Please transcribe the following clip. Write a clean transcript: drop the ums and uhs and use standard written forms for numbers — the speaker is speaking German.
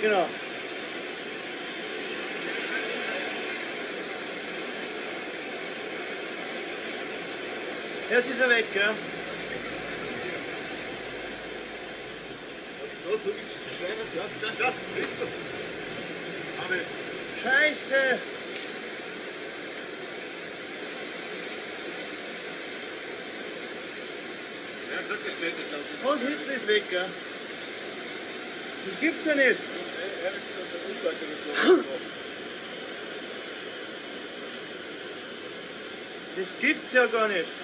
Genau. Jetzt ist er weg, ja? Scheiße! Und hinten ist weg, ja? Das gibt's ja nicht. Das gibt's ja gar nicht.